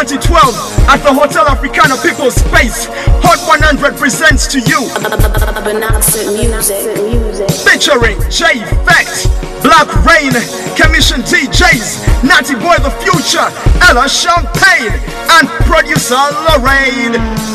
2012 at the Hotel Africana People's Space. Hot 100 presents to you Aksent music. featuring J-Fact, Black Rain, Commission DJs, Natty Boy the Future, Ella Champagne, and producer Lorraine.